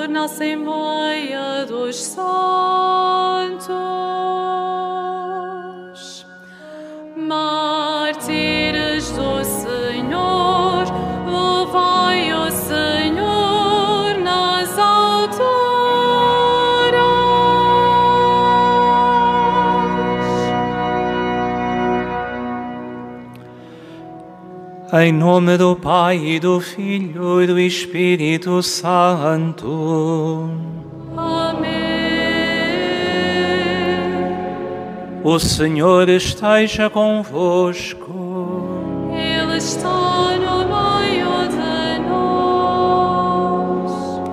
na Assembleia dos Santos. Mártires do Senhor, louvai o Senhor nas alturas. Em nome do Pai, e do Filho e do Espírito Santo. Amém. O Senhor esteja convosco. Ele está no meio de nós.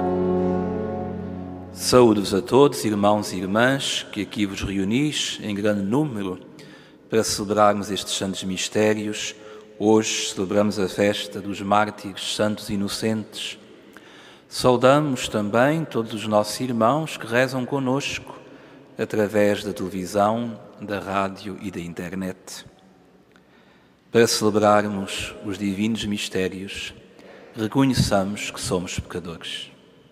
Saúde-vos a todos, irmãos e irmãs, que aqui vos reunis em grande número para celebrarmos estes santos mistérios. Hoje celebramos a festa dos mártires santos inocentes. Saudamos também todos os nossos irmãos que rezam conosco através da televisão, da rádio e da internet. Para celebrarmos os divinos mistérios, reconheçamos que somos pecadores.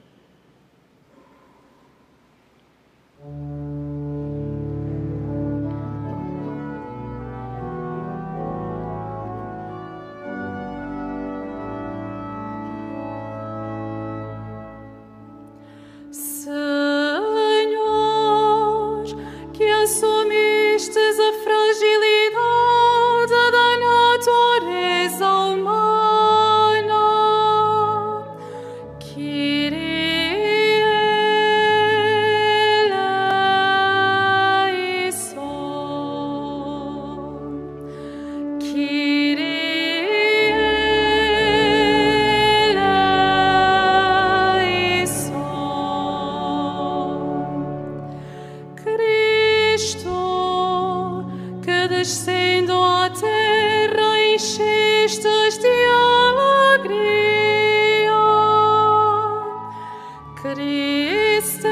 Senhor, que assumistes a fragilidade da natureza humana, Kyrie eleison, Kyrie Cristo, que descendo à terra enchestes de alegria. Cristo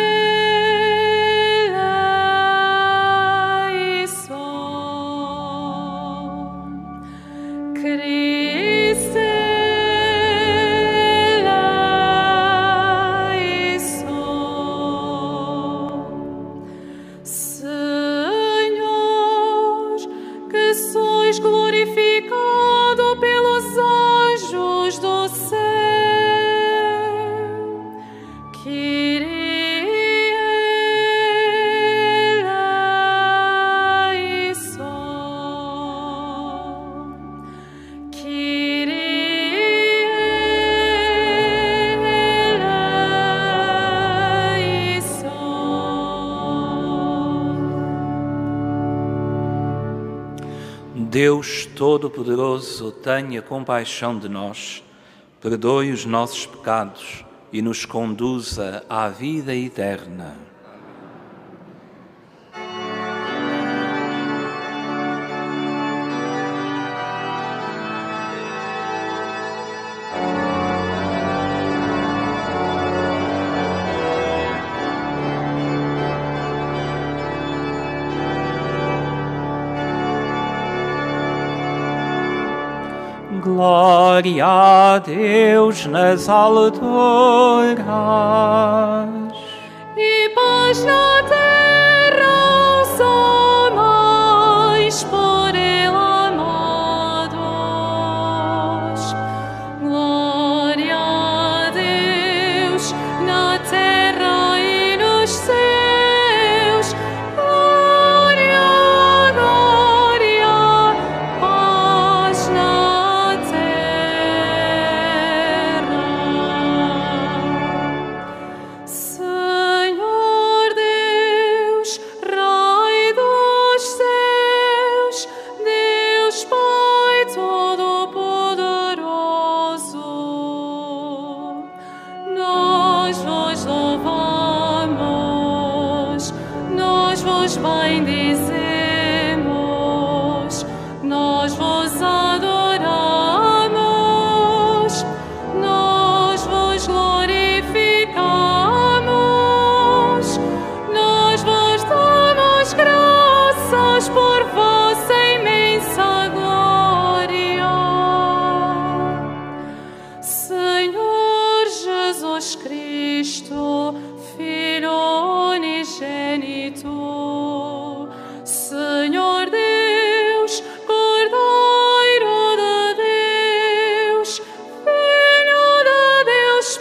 eleison, Cristo Senhor, que sois glorificado pelos anjos do céu. Kyrie eleison, Kyrie eleison. Deus Todo-Poderoso, tenha compaixão de nós, perdoe os nossos pecados e nos conduza à vida eterna. Glória a Deus nas alturas E paz na terra aos homens por Ele amados. Glória a Deus na terra e nos céus. Glória, glória, paz na terra. Senhor Deus, Rei dos céus, Deus Pai Todo-Poderoso, nós vos louvamos, nós vos bendizemos, nós vos adoramos, nós vos glorificamos, nós vos damos graças por vossa imensa glória. Senhor Jesus Cristo, Cristo, Filho unigênito, Senhor Deus, Cordeiro de Deus, Filho de Deus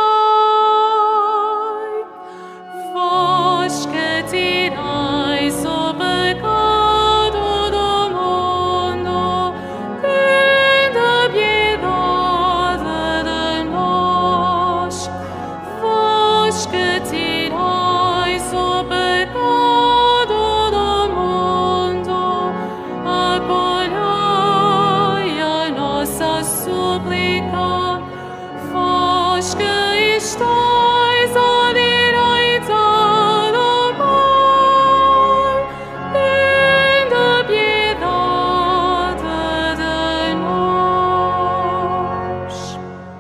Pai, vós que tirais o pecado do mundo, tende piedade de nós. Vós que tirais o pecado do mundo, acolhei a nossa súplica. Vós que estáis à direita do Pai, tende piedade de nós.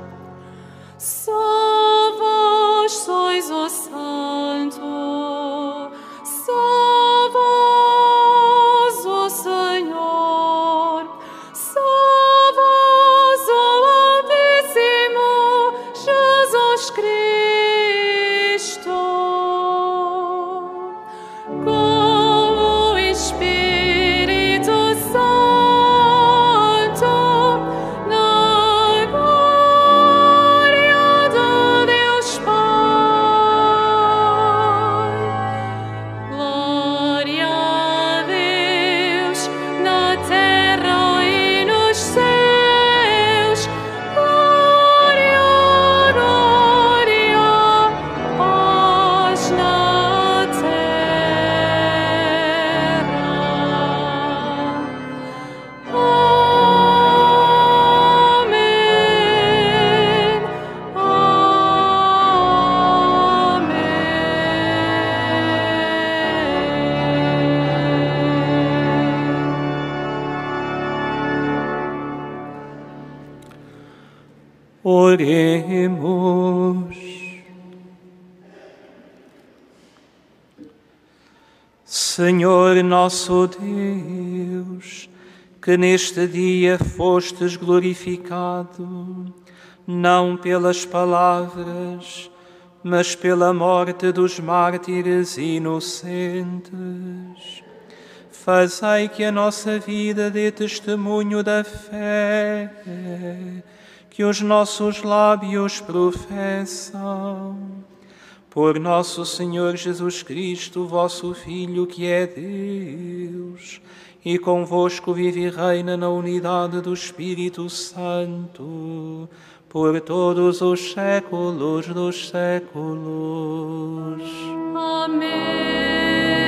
Só vós sois o Santo, só vós o Senhor, só vós o Altíssimo Jesus Cristo. Com o Espírito Santo, na glória de Deus Pai. Glória a Deus na terra e nos céus. Glória, glória, paz na terra. Amém. Oremos. Senhor nosso Deus, que neste dia fostes glorificado, não pelas palavras, mas pela morte dos mártires inocentes, fazei que a nossa vida dê testemunho da fé que os nossos lábios professam. Por nosso Senhor Jesus Cristo, vosso Filho, que é Deus, e convosco vive e reina na unidade do Espírito Santo, por todos os séculos dos séculos. Amém.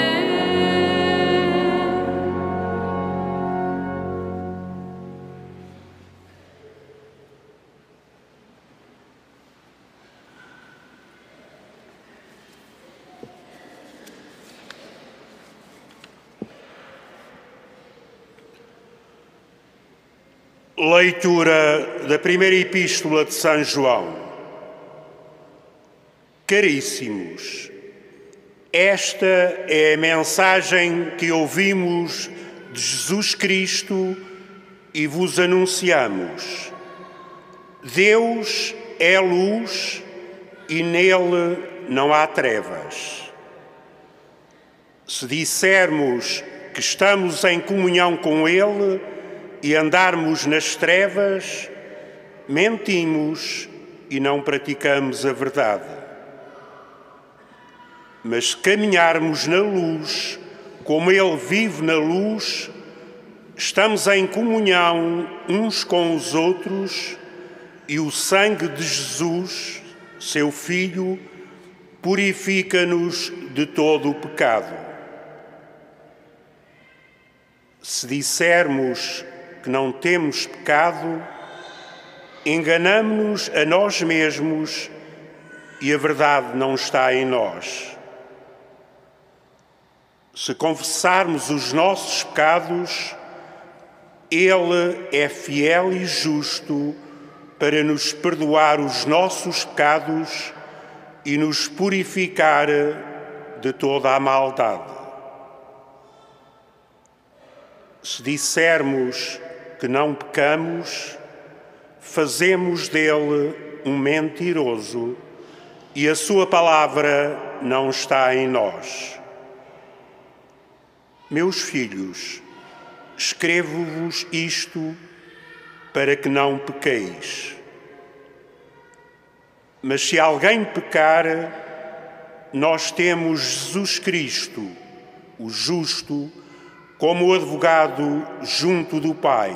Leitura da primeira epístola de São João. Caríssimos, esta é a mensagem que ouvimos de Jesus Cristo e vos anunciamos. Deus é luz e nele não há trevas. Se dissermos que estamos em comunhão com Ele e andarmos nas trevas, mentimos e não praticamos a verdade. Mas se caminharmos na luz, como Ele vive na luz, estamos em comunhão uns com os outros e o sangue de Jesus, seu Filho, purifica-nos de todo o pecado. Se dissermos que não temos pecado, enganamo-nos a nós mesmos e a verdade não está em nós. Se confessarmos os nossos pecados, Ele é fiel e justo para nos perdoar os nossos pecados e nos purificar de toda a maldade. Se dissermos que não pecamos, fazemos dele um mentiroso e a sua palavra não está em nós. Meus filhos, escrevo-vos isto para que não pequeis. Mas se alguém pecar, nós temos Jesus Cristo, o justo, como advogado junto do Pai.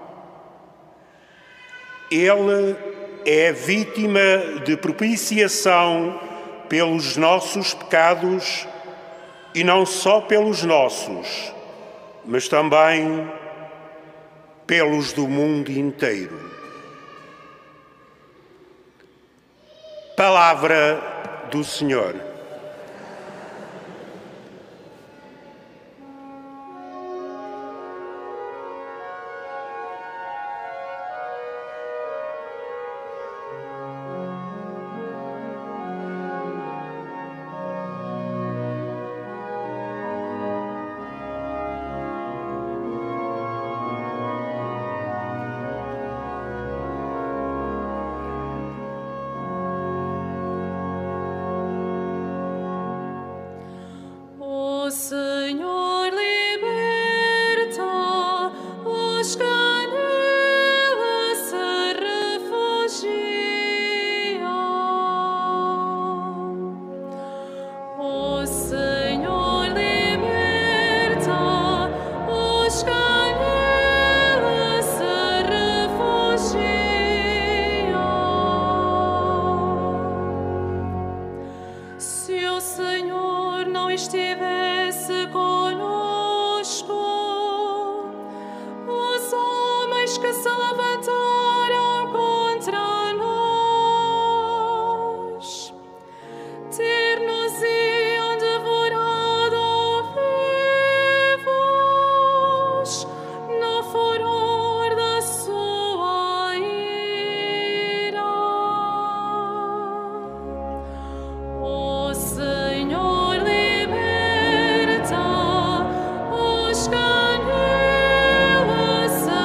Ele é vítima de propiciação pelos nossos pecados, e não só pelos nossos, mas também pelos do mundo inteiro. Palavra do Senhor. O Senhor liberta os que nele se refugiam. O Senhor liberta os que nele se refugiam. Se o Senhor não estivesse conosco, os homens que se levantaram contra nós ter-nos-iam devorado vivos no furor da sua ira. O Senhor liberta os que nele se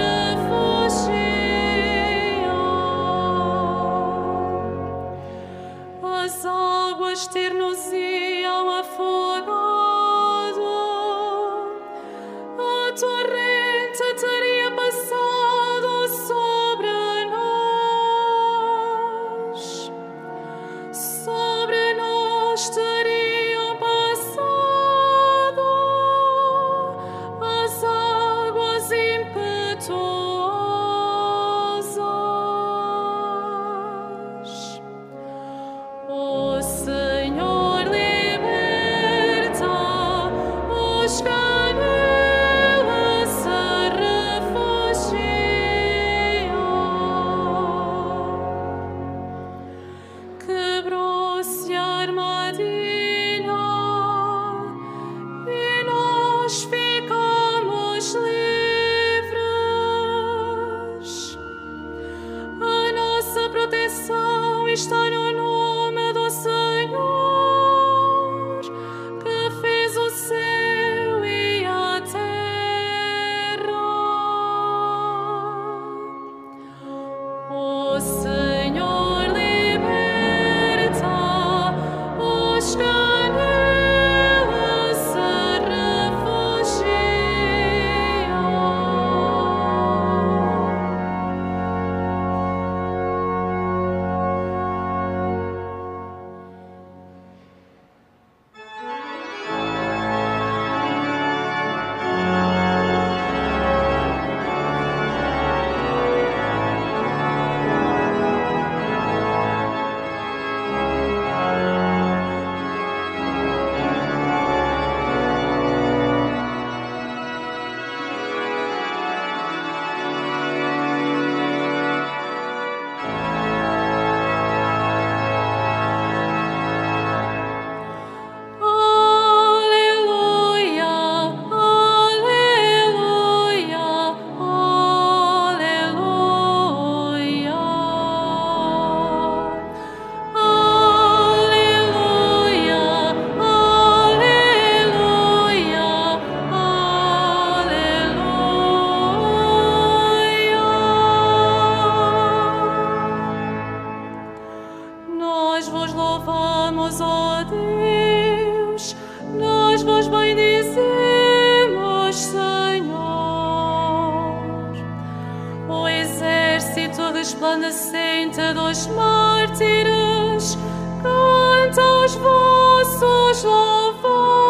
refugiam. As águas ter-nos-iam afogado, a torrente teria passado sobre nós. Sobre nós teriam passado as águas impetuosas. O Senhor liberta os que nele se refugiam. Quebrou-se a armadilha e nós ficamos livres. A nossa proteção está no nome do Senhor, que fez o céu e a terra. O Senhor liberta os que nele se refugiam. cantamos, ó Deus, nós vos bendizemos, Senhor. O exército resplandecente dos mártires canta os vossos louvores.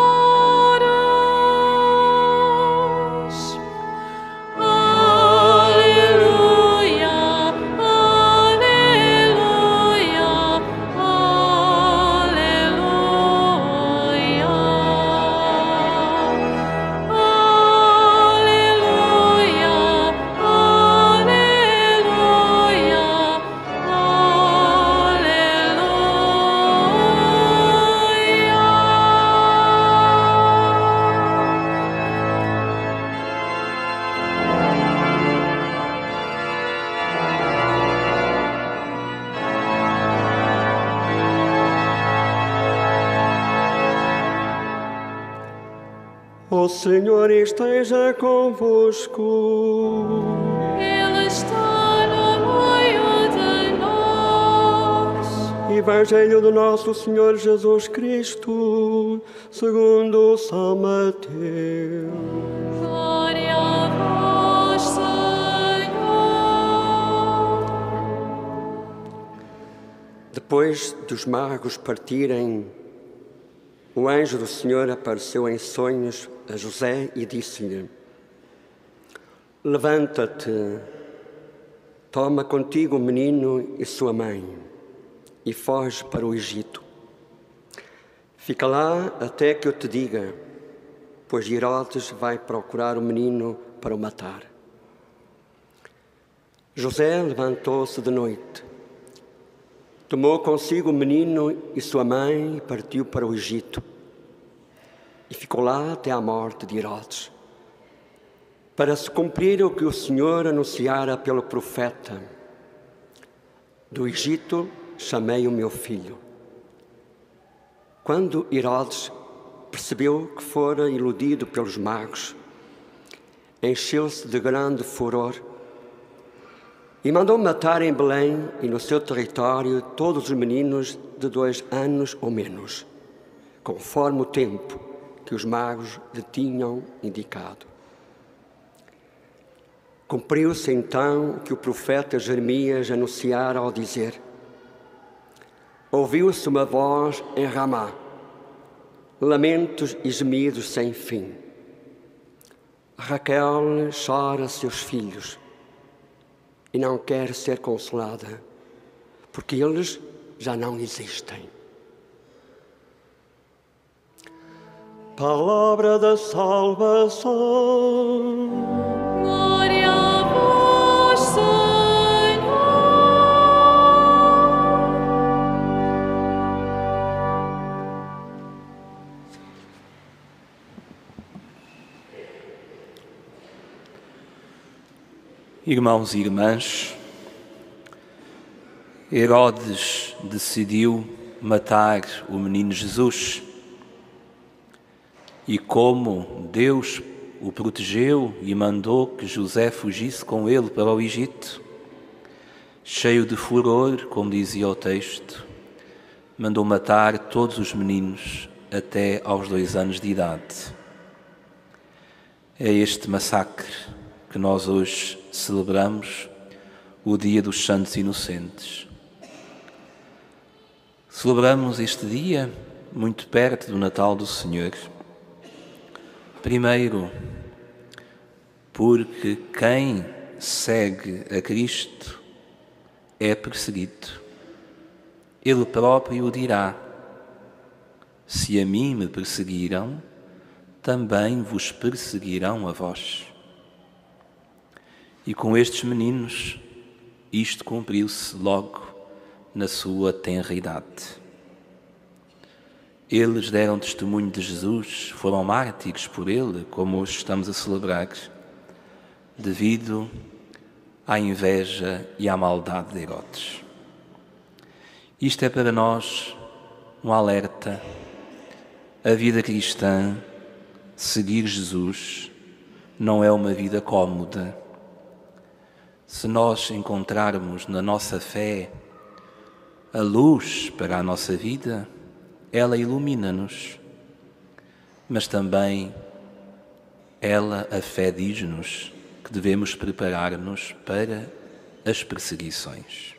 O Senhor esteja convosco. Ele está no meio de nós. Evangelho do nosso Senhor Jesus Cristo, segundo São Mateus. Glória a vós, Senhor. Depois dos magos partirem, o anjo do Senhor apareceu em sonhos a José e disse-lhe: Levanta-te, toma contigo o menino e sua mãe e foge para o Egito. Fica lá até que eu te diga, pois Herodes vai procurar o menino para o matar. José levantou-se de noite, tomou consigo o menino e sua mãe e partiu para o Egito. E ficou lá até à morte de Herodes, para se cumprir o que o Senhor anunciara pelo profeta: do Egito chamei o meu filho. Quando Herodes percebeu que fora iludido pelos magos, encheu-se de grande furor e mandou matar em Belém e no seu território todos os meninos de 2 anos ou menos, conforme o tempo que os magos lhe tinham indicado. Cumpriu-se então o que o profeta Jeremias anunciara ao dizer: ouviu-se uma voz em Ramá, lamentos e gemidos sem fim. Raquel chora seus filhos e não quer ser consolada, porque eles já não existem. Palavra da salvação. Glória a vós, Senhor. Irmãos e irmãs, Herodes decidiu matar o menino Jesus. E como Deus o protegeu e mandou que José fugisse com ele para o Egito, cheio de furor, como dizia o texto, mandou matar todos os meninos até aos 2 anos de idade. É este massacre que nós hoje celebramos, o Dia dos Santos Inocentes. Celebramos este dia muito perto do Natal do Senhor. Primeiro, porque quem segue a Cristo é perseguido. Ele próprio o dirá: se a mim me perseguiram, também vos perseguirão a vós. E com estes meninos, isto cumpriu-se logo na sua tenra idade. Eles deram testemunho de Jesus, foram mártires por ele, como hoje estamos a celebrar, devido à inveja e à maldade de Herodes. Isto é para nós um alerta. A vida cristã, seguir Jesus, não é uma vida cómoda. Se nós encontrarmos na nossa fé a luz para a nossa vida, ela ilumina-nos, mas também ela, a fé, diz-nos que devemos preparar-nos para as perseguições.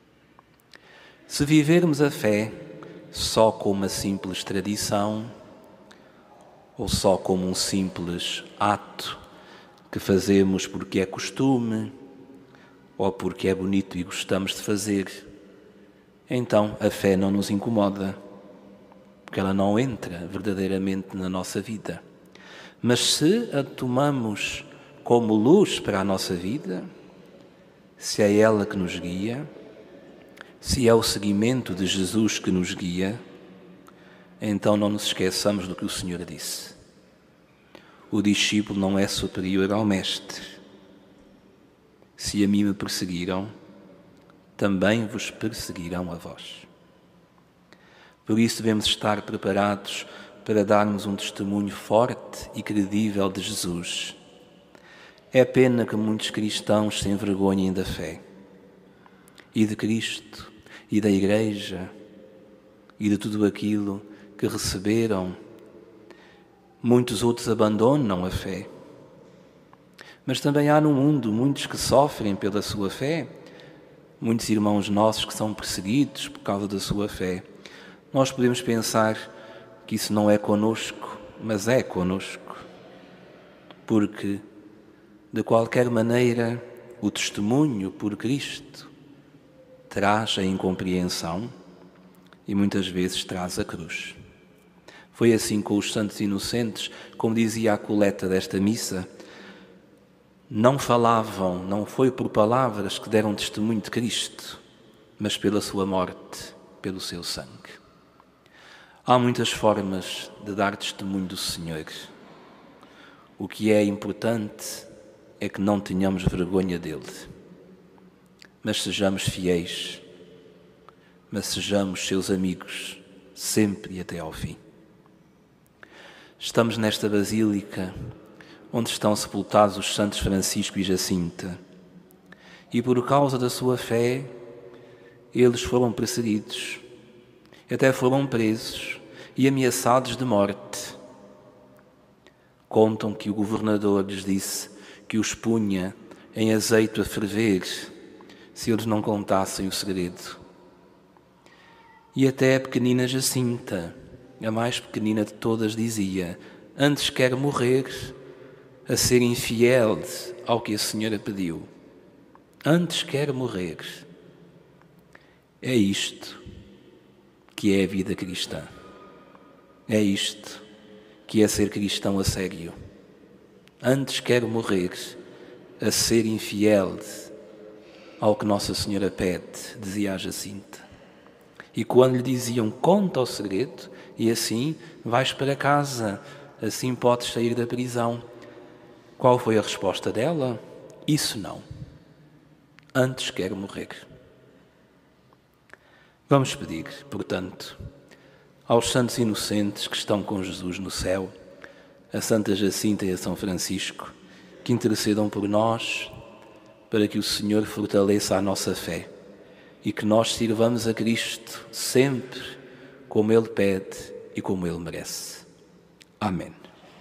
Se vivermos a fé só como uma simples tradição, ou só como um simples ato que fazemos porque é costume, ou porque é bonito e gostamos de fazer, então a fé não nos incomoda, porque ela não entra verdadeiramente na nossa vida. Mas se a tomamos como luz para a nossa vida, se é ela que nos guia, se é o seguimento de Jesus que nos guia, então não nos esqueçamos do que o Senhor disse. O discípulo não é superior ao mestre. Se a mim me perseguiram, também vos perseguirão a vós. Por isso devemos estar preparados para darmos um testemunho forte e credível de Jesus. É pena que muitos cristãos se envergonhem da fé, e de Cristo, e da Igreja, e de tudo aquilo que receberam. Muitos outros abandonam a fé. Mas também há no mundo muitos que sofrem pela sua fé, muitos irmãos nossos que são perseguidos por causa da sua fé. Nós podemos pensar que isso não é conosco, mas é conosco, porque, de qualquer maneira, o testemunho por Cristo traz a incompreensão e muitas vezes traz a cruz. Foi assim com os santos inocentes, como dizia a coleta desta missa, não falavam, não foi por palavras que deram testemunho de Cristo, mas pela sua morte, pelo seu sangue. Há muitas formas de dar testemunho do Senhor. O que é importante é que não tenhamos vergonha dele, mas sejamos fiéis, mas sejamos seus amigos, sempre e até ao fim. Estamos nesta basílica onde estão sepultados os santos Francisco e Jacinta, e por causa da sua fé, eles foram perseguidos, até foram presos e ameaçados de morte. Contam que o governador lhes disse que os punha em azeite a ferver se eles não contassem o segredo. E até a pequenina Jacinta, a mais pequenina de todas, dizia: antes quero morrer a ser infiel ao que a Senhora pediu. Antes quero morrer. É isto que é a vida cristã. É isto que é ser cristão a sério. Antes quero morrer a ser infiel ao que Nossa Senhora pede, dizia a Jacinta. E quando lhe diziam: conta o segredo, e assim vais para casa, assim podes sair da prisão. Qual foi a resposta dela? Isso não. Antes quero morrer. Vamos pedir, portanto, aos santos inocentes que estão com Jesus no céu, a Santa Jacinta e a São Francisco, que intercedam por nós, para que o Senhor fortaleça a nossa fé e que nós sirvamos a Cristo sempre como Ele pede e como Ele merece. Amém.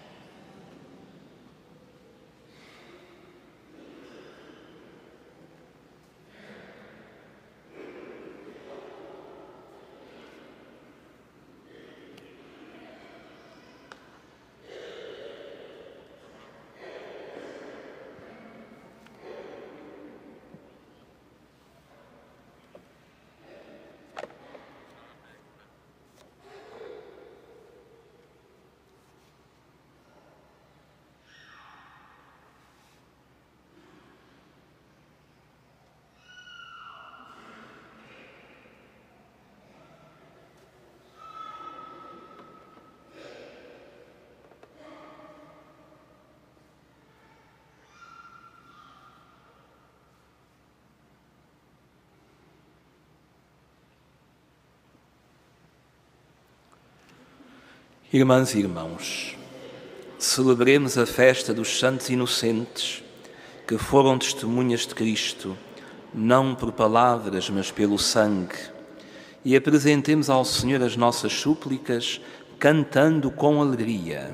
Irmãs e irmãos, celebremos a festa dos santos inocentes que foram testemunhas de Cristo, não por palavras, mas pelo sangue, e apresentemos ao Senhor as nossas súplicas, cantando com alegria.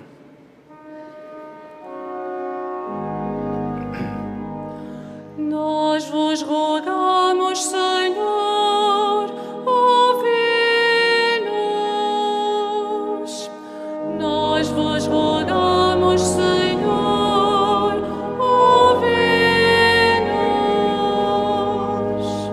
Nós vos rogamos, Senhor, ouvi-nos. Nós vos rogamos, Senhor, ouvi-nos.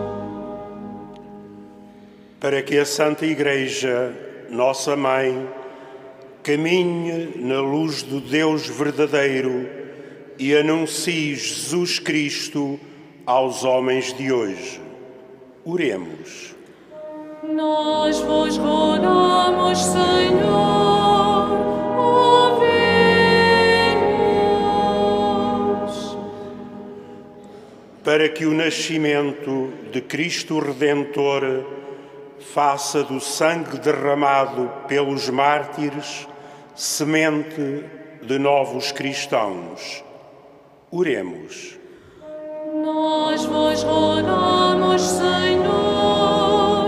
Para que a Santa Igreja, nossa Mãe, caminhe na luz do Deus verdadeiro e anuncie Jesus Cristo aos homens de hoje. Oremos. Nós vos rogamos, Senhor, ouvi-nos. Para que o nascimento de Cristo Redentor faça do sangue derramado pelos mártires semente de novos cristãos. Oremos. Nós vos rogamos, Senhor,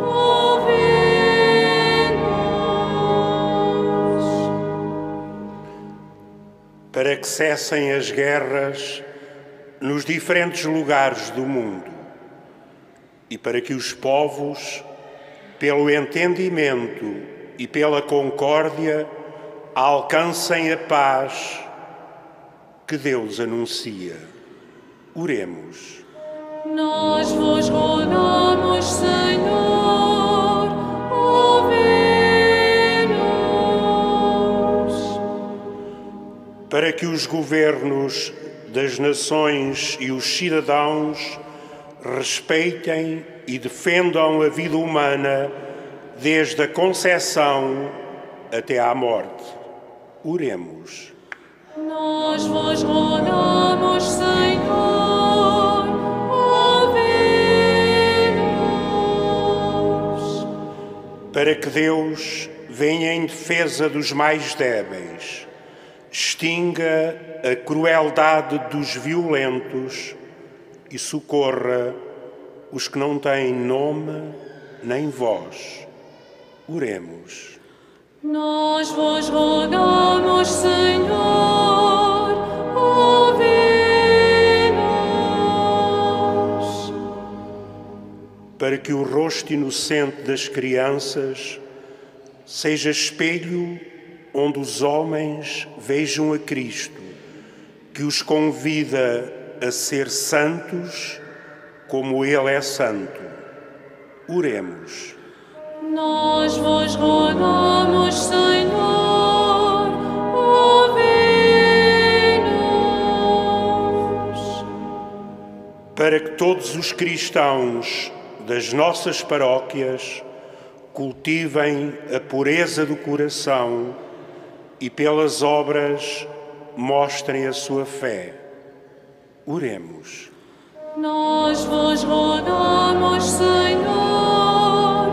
ouvi-nos. Para que cessem as guerras nos diferentes lugares do mundo e para que os povos, pelo entendimento e pela concórdia, alcancem a paz que Deus anuncia. Oremos. Nós vos rogamos, Senhor, ouvi-nos. Para que os governos das nações e os cidadãos respeitem e defendam a vida humana desde a concepção até à morte. Oremos. Nós vos rogamos, Senhor, ouvi-nos. Para que Deus venha em defesa dos mais débeis, extinga a crueldade dos violentos e socorra os que não têm nome nem voz. Oremos. Nós vos rogamos, Senhor, ouvi-nos. Para que o rosto inocente das crianças seja espelho onde os homens vejam a Cristo, que os convida a ser santos como Ele é santo. Oremos. Nós vos rogamos, Senhor, ouvi-nos. Para que todos os cristãos das nossas paróquias cultivem a pureza do coração e pelas obras mostrem a sua fé. Oremos. Nós vos rogamos, Senhor,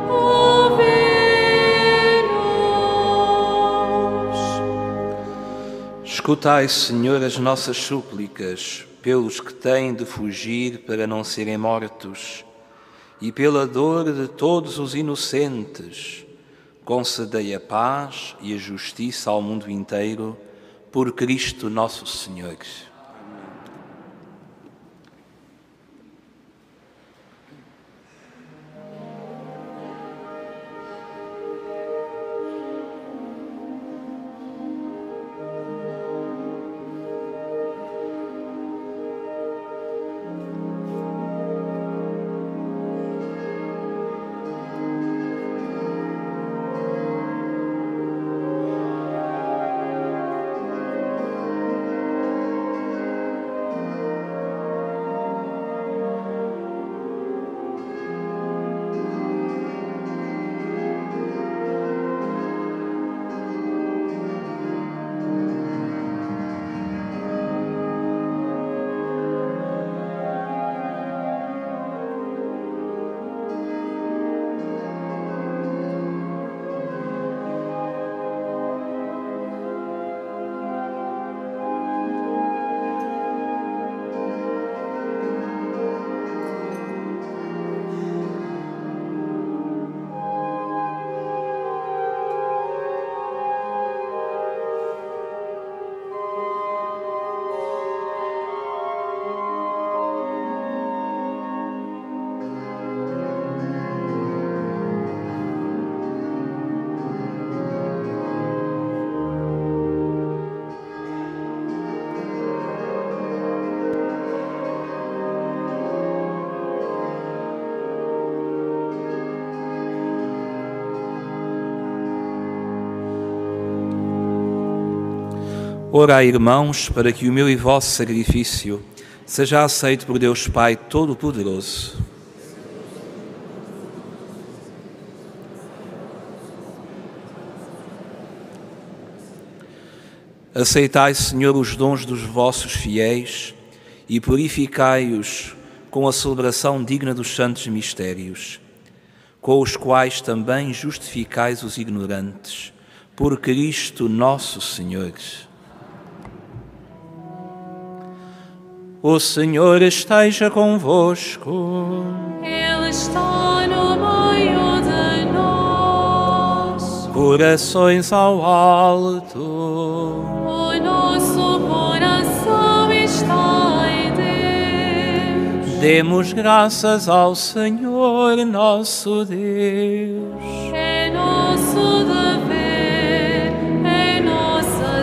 ouvi-nos. Escutai, Senhor, as nossas súplicas pelos que têm de fugir para não serem mortos e pela dor de todos os inocentes. Concedei a paz e a justiça ao mundo inteiro, por Cristo nosso Senhor. Orai, irmãos, para que o meu e vosso sacrifício seja aceito por Deus Pai Todo-Poderoso. Aceitai, Senhor, os dons dos vossos fiéis e purificai-os com a celebração digna dos santos mistérios, com os quais também justificais os ignorantes, por Cristo nosso Senhor. O Senhor esteja convosco. Ele está no meio de nós. Corações ao alto. O nosso coração está em Deus. Demos graças ao Senhor nosso Deus. É nosso dever, é nossa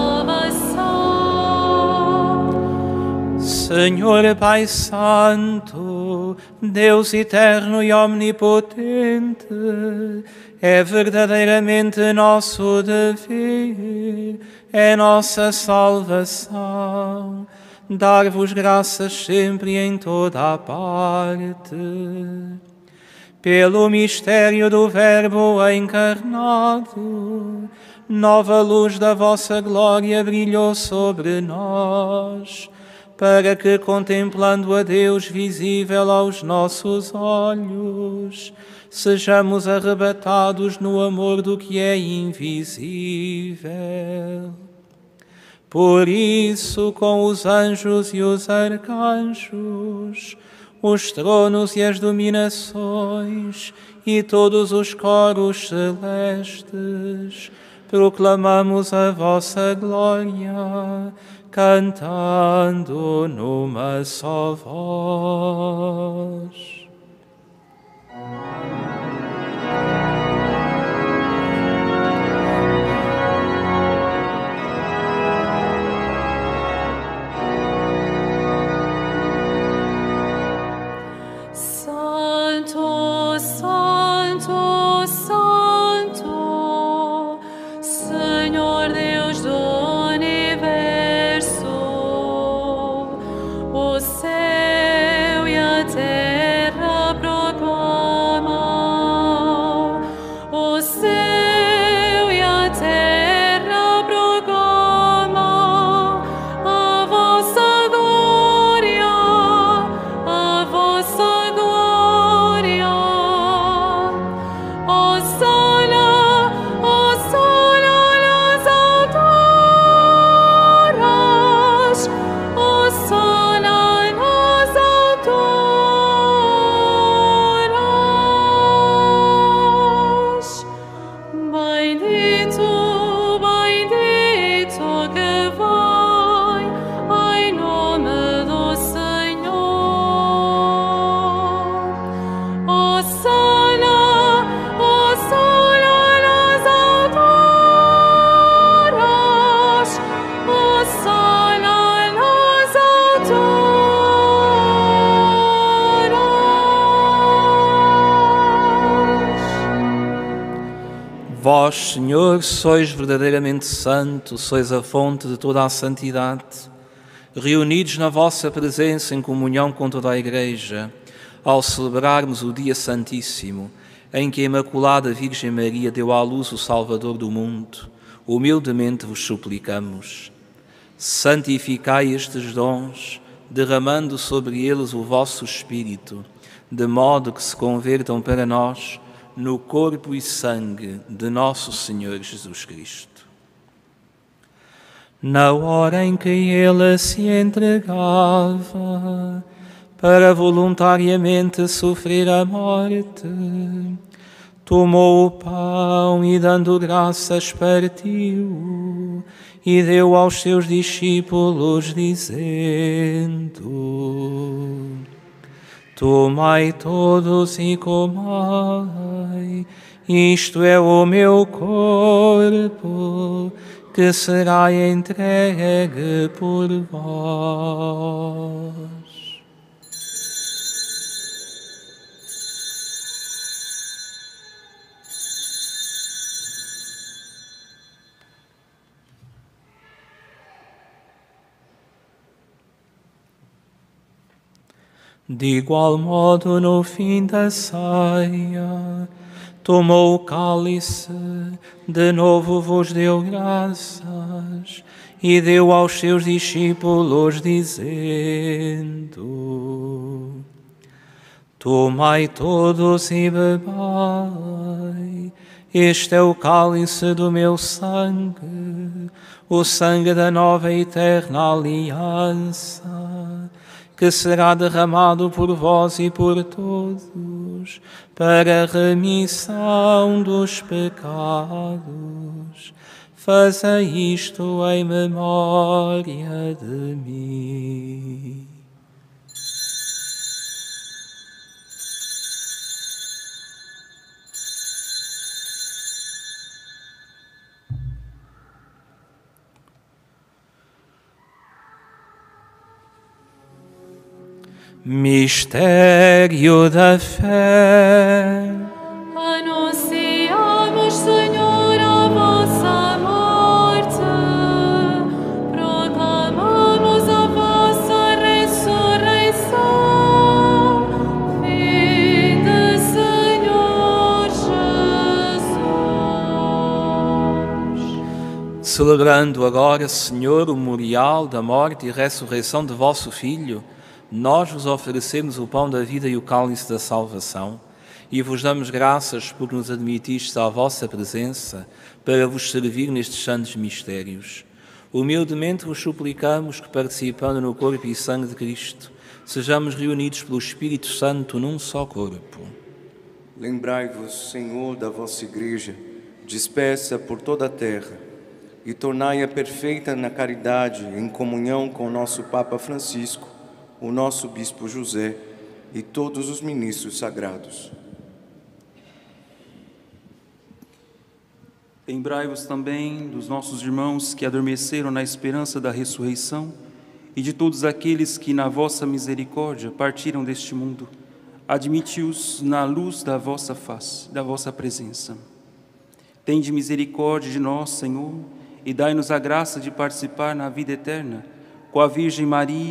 salvação. Senhor Pai Santo, Deus eterno e omnipotente, é verdadeiramente nosso dever, é nossa salvação, dar-vos graças sempre e em toda a parte. Pelo mistério do Verbo encarnado, nova luz da vossa glória brilhou sobre nós, para que, contemplando a Deus visível aos nossos olhos, sejamos arrebatados no amor do que é invisível. Por isso, com os anjos e os arcanjos, os tronos e as dominações e todos os coros celestes, proclamamos a vossa glória, cantando numa só voz. Santo, Santo, Santo, Senhor Deus do universo, o céu e a terra proclamam, o céu e a terra proclamam a vossa glória, a vossa glória. Hosanna, Hosanna nas alturas, Hosanna nas alturas. Bendito, bendito que vai em nome do Senhor. Hosanna, Hosanna nas alturas, Hosanna nas alturas. Vós, Senhor, sois verdadeiramente santo, sois a fonte de toda a santidade. Reunidos na vossa presença em comunhão com toda a Igreja, ao celebrarmos o dia santíssimo, em que a Imaculada Virgem Maria deu à luz o Salvador do mundo, humildemente vos suplicamos. Santificai estes dons, derramando sobre eles o vosso Espírito, de modo que se convertam para nós no corpo e sangue de nosso Senhor Jesus Cristo. Na hora em que ele se entregava para voluntariamente sofrer a morte, tomou o pão e, dando graças, partiu e deu aos seus discípulos, dizendo: Tomai todos e comai, isto é o meu corpo, que será entregue por vós. De igual modo, no fim da ceia, tomou o cálice, de novo vos deu graças e deu aos seus discípulos, dizendo: Tomai todos e bebai, este é o cálice do meu sangue, o sangue da nova e eterna aliança, que será derramado por vós e por todos, para a remissão dos pecados. Faça isto em memória de mim. Mistério da fé. Anunciamos, Senhor, a vossa morte, proclamamos a vossa ressurreição. Vinde, Senhor Jesus. Celebrando agora, Senhor, o memorial da morte e ressurreição de vosso Filho, nós vos oferecemos o pão da vida e o cálice da salvação e vos damos graças por nos admitistes à vossa presença para vos servir nestes santos mistérios. Humildemente vos suplicamos que, participando no corpo e sangue de Cristo, sejamos reunidos pelo Espírito Santo num só corpo. Lembrai-vos, Senhor, da vossa Igreja, dispersa por toda a terra, e tornai-a perfeita na caridade, em comunhão com o nosso Papa Francisco, o nosso Bispo José e todos os ministros sagrados. Lembrai-vos também dos nossos irmãos que adormeceram na esperança da ressurreição e de todos aqueles que, na vossa misericórdia, partiram deste mundo. Admite-os na luz da vossa face, da vossa presença. Tende misericórdia de nós, Senhor, e dai-nos a graça de participar na vida eterna com a Virgem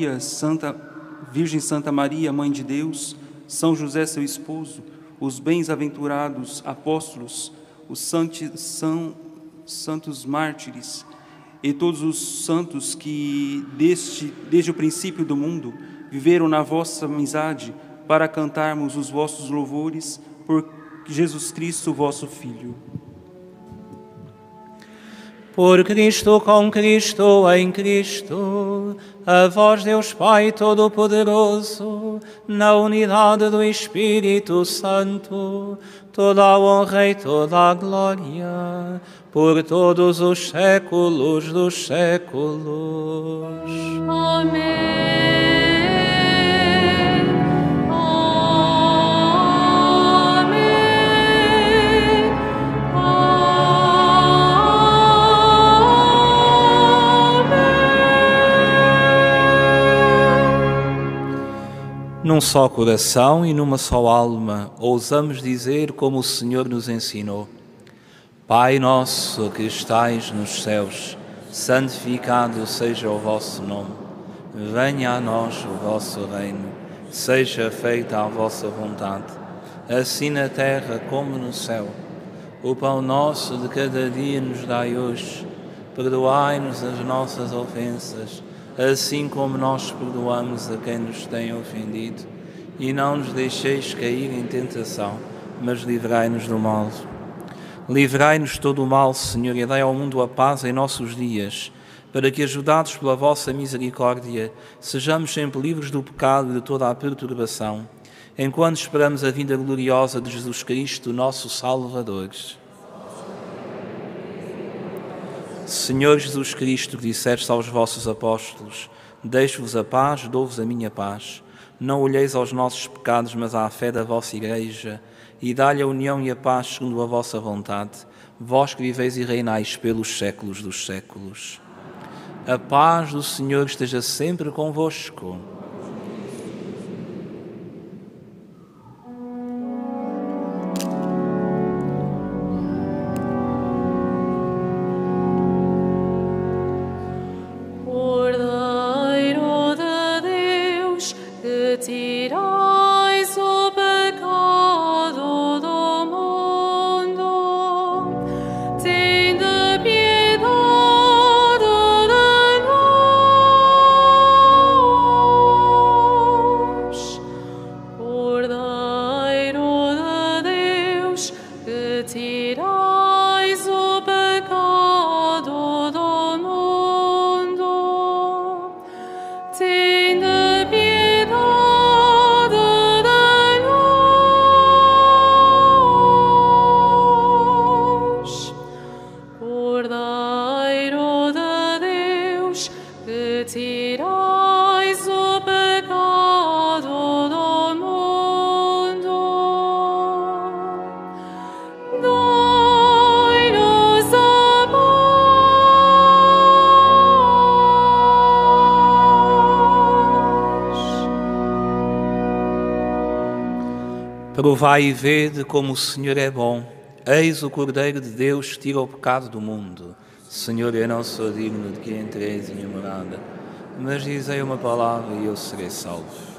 Santa Maria, Mãe de Deus, São José, seu esposo, os bens-aventurados apóstolos, os santos mártires e todos os santos que, desde o princípio do mundo, viveram na vossa amizade para cantarmos os vossos louvores por Jesus Cristo, vosso Filho. Por Cristo, com Cristo, em Cristo, a vós, Deus Pai Todo-Poderoso, na unidade do Espírito Santo, toda a honra e toda a glória, por todos os séculos dos séculos. Amém. Num só coração e numa só alma, ousamos dizer como o Senhor nos ensinou: Pai nosso que estais nos céus, santificado seja o vosso nome. Venha a nós o vosso reino. Seja feita a vossa vontade, assim na terra como no céu. O pão nosso de cada dia nos dai hoje. Perdoai-nos as nossas ofensas, assim como nós perdoamos a quem nos tem ofendido. E não nos deixeis cair em tentação, mas livrai-nos do mal. Livrai-nos de todo o mal, Senhor, e dai ao mundo a paz em nossos dias, para que, ajudados pela vossa misericórdia, sejamos sempre livres do pecado e de toda a perturbação, enquanto esperamos a vinda gloriosa de Jesus Cristo, nosso Salvador. Senhor Jesus Cristo, que disseste aos vossos apóstolos: deixo-vos a paz, dou-vos a minha paz. Não olheis aos nossos pecados, mas à fé da vossa Igreja, e dá-lhe a união e a paz segundo a vossa vontade, vós que viveis e reinais pelos séculos dos séculos. A paz do Senhor esteja sempre convosco. Cordeiro de Deus, que tirai Provai e vede como o Senhor é bom. Eis o Cordeiro de Deus que tira o pecado do mundo. Senhor, eu não sou digno de que entreis em minha morada, mas dizei uma palavra e eu serei salvo.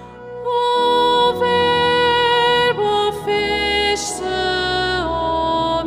O Verbo fez-se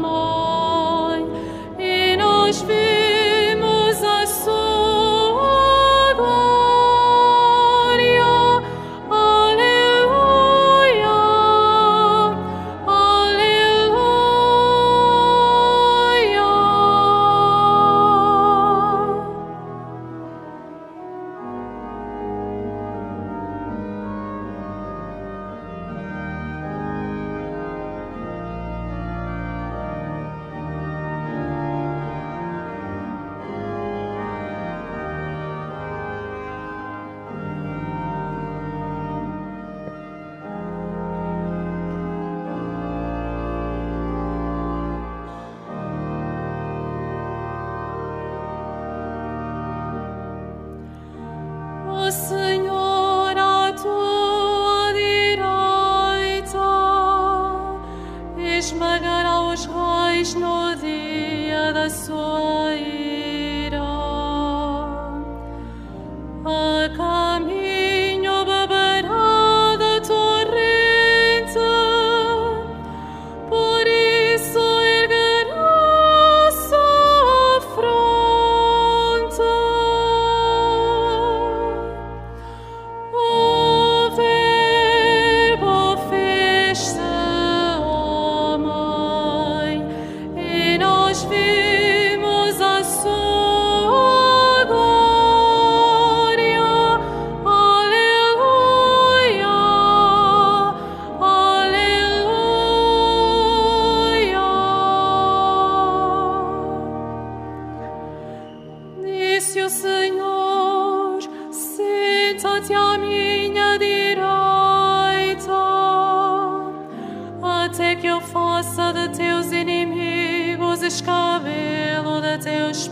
Teu faça de Teus inimigos escabelo de Teus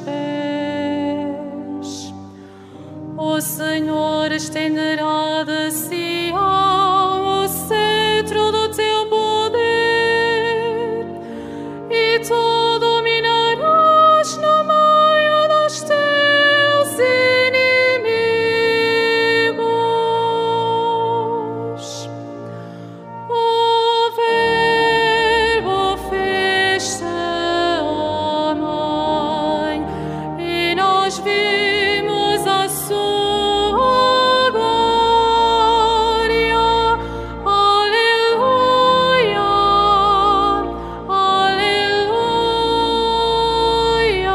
pés. O Senhor estenderá de Sião o cetro do Teu poder, e Tu dominarás no meio dos Teus inimigos. O Verbo fez-se homem, e nós vimos a Sua glória. Aleluia, aleluia.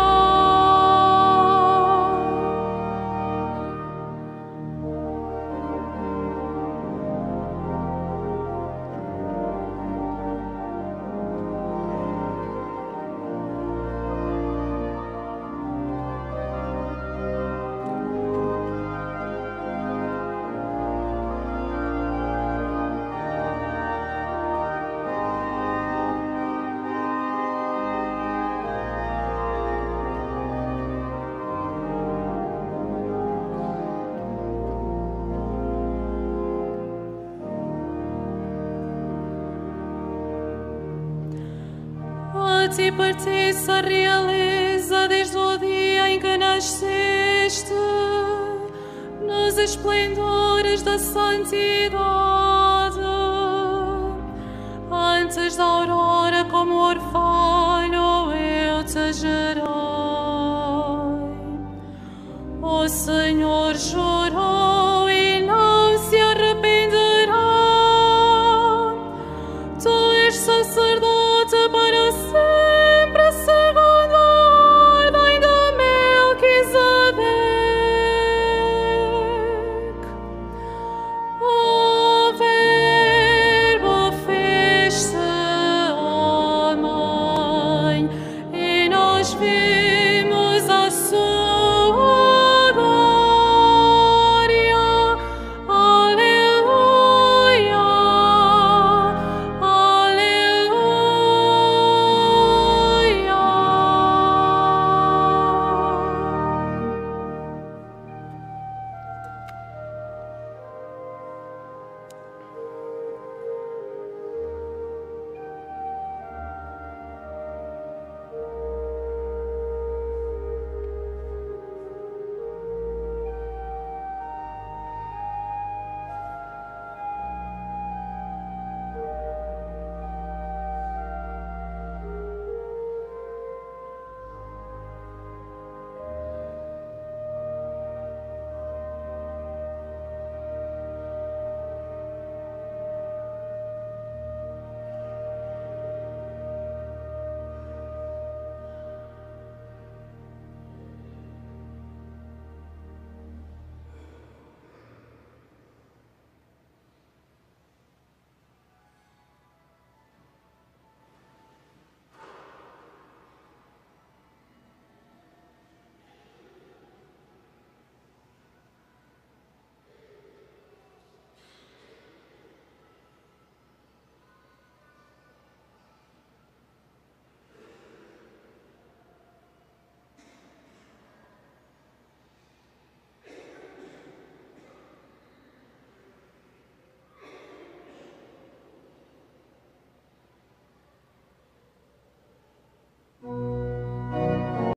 A Ti pertence a realeza desde o dia em que nasceste, nos esplendores da santidade. Antes da aurora, como orvalho, eu Te gerei. O Senhor jura